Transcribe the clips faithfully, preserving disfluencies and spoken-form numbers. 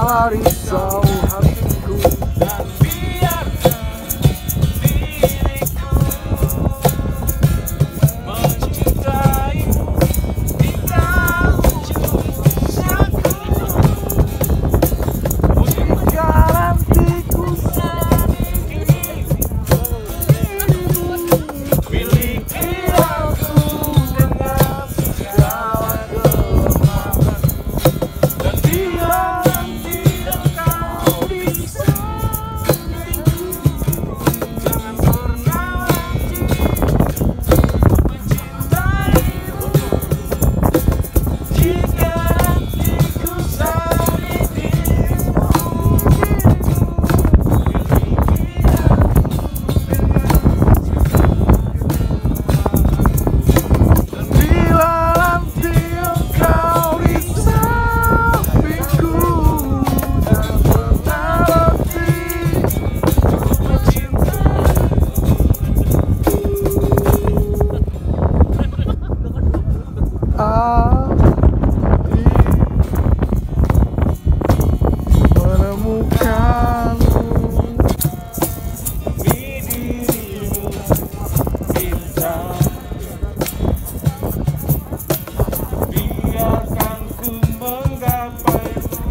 segala risau hatiku. Dan biarkan diriku mencintaimu hingga ujung usahaku. Garantiku miliki aku dengan segala kelemahan. Dan bila nanti engkau bisa, jangan pernah lagi mencintaimu. Jika hatiku sakit dirimu, dan bila nanti engkau di sampingku, jangan pernah letih hati menemukanmu. demi dirimu cinta. Biarkan ku menggapaimu,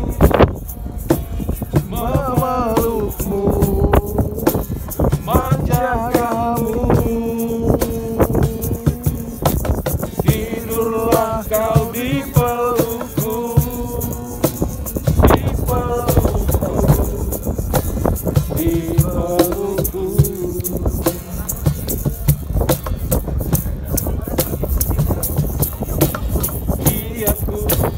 Memelukmu, menjagamu. Tidurlah kau di pelukku, di pelukku, di pelukku. Biarku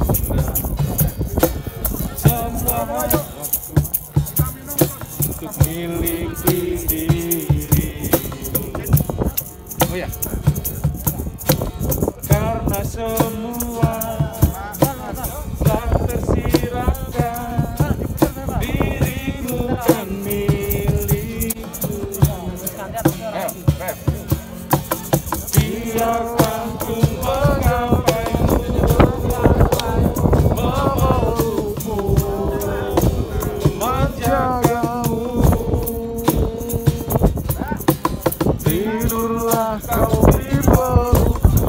semua hidupku untuk miliki dirimu. Oh ya, karena semua telah tersirapkan, dirimu kan milikku. Ayo, rap. Biarkan ku menggapaimu, memelukmu, menjagamu. tidurlah kau di pelukku,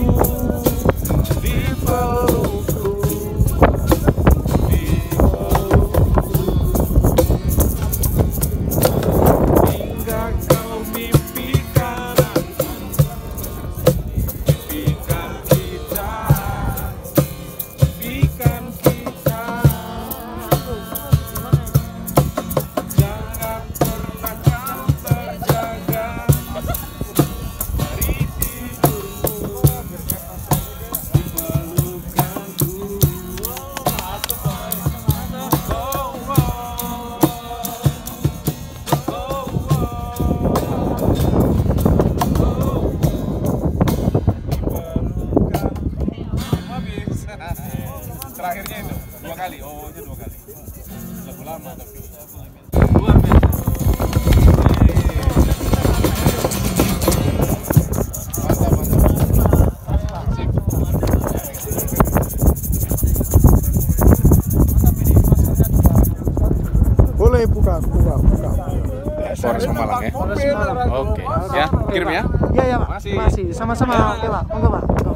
di pelukku, Di pelukku. Hingga kau mimpikan aku, mimpikan kita, mimpikan kita. Jangan pernah kau terjaga dari tidurmu di pelukanku. Oh, oh, habis. Terakhirnya itu dua kali. Oh, itu dua kali. Lagu lama tapi luar biasa. Mantap, mantap. Sip. boleh buka, buka, buka. Polres Pemalang ya. Polres Pemalang. Oke, ya, kirim ya. Iya, ya, Pak. Masih. Masih sama-sama. Oke, Pak. Monggo, Pak.